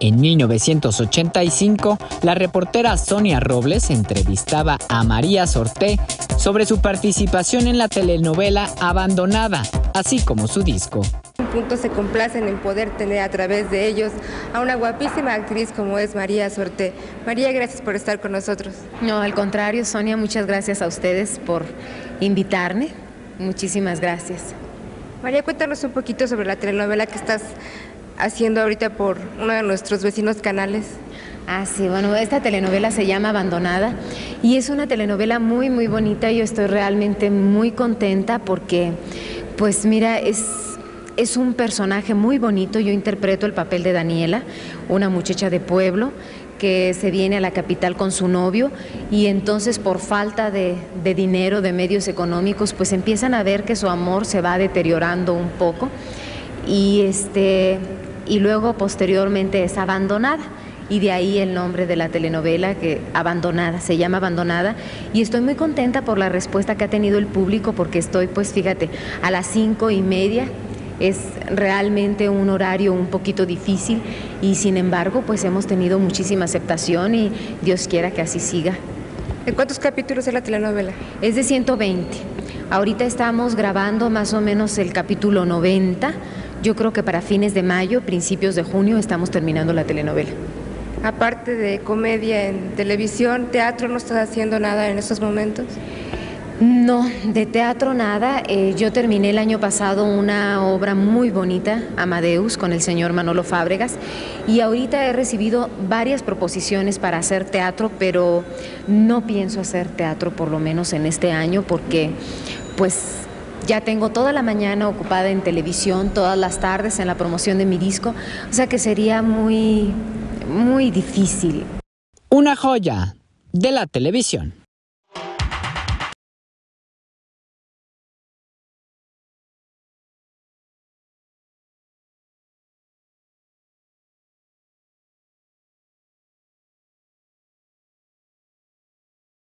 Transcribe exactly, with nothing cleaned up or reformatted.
En mil novecientos ochenta y cinco, la reportera Sonia Robles entrevistaba a María Sorté sobre su participación en la telenovela Abandonada, así como su disco. Puntos se complacen en poder tener a través de ellos a una guapísima actriz como es María Sorté. María, gracias por estar con nosotros. No, al contrario, Sonia, muchas gracias a ustedes por invitarme. Muchísimas gracias. María, cuéntanos un poquito sobre la telenovela que estás haciendo ahorita por uno de nuestros vecinos canales. Ah, sí, bueno, esta telenovela se llama Abandonada y es una telenovela muy, muy bonita. Yo estoy realmente muy contenta porque, pues mira, es... Es un personaje muy bonito. Yo interpreto el papel de Daniela, una muchacha de pueblo que se viene a la capital con su novio y entonces por falta de, de dinero, de medios económicos, pues empiezan a ver que su amor se va deteriorando un poco y, este, y luego posteriormente es abandonada. Y de ahí el nombre de la telenovela, que Abandonada, se llama Abandonada. Y estoy muy contenta por la respuesta que ha tenido el público porque estoy, pues fíjate, a las cinco y media. Es realmente un horario un poquito difícil y sin embargo pues hemos tenido muchísima aceptación y Dios quiera que así siga. ¿En cuántos capítulos es la telenovela? Es de ciento veinte. Ahorita estamos grabando más o menos el capítulo noventa. Yo creo que para fines de mayo, principios de junio estamos terminando la telenovela. Aparte de comedia en televisión, teatro, ¿no estás haciendo nada en estos momentos? No, de teatro nada. Eh, yo terminé el año pasado una obra muy bonita, Amadeus, con el señor Manolo Fábregas, y ahorita he recibido varias proposiciones para hacer teatro, pero no pienso hacer teatro por lo menos en este año porque pues ya tengo toda la mañana ocupada en televisión, todas las tardes en la promoción de mi disco, o sea que sería muy, muy difícil. Una joya de la televisión.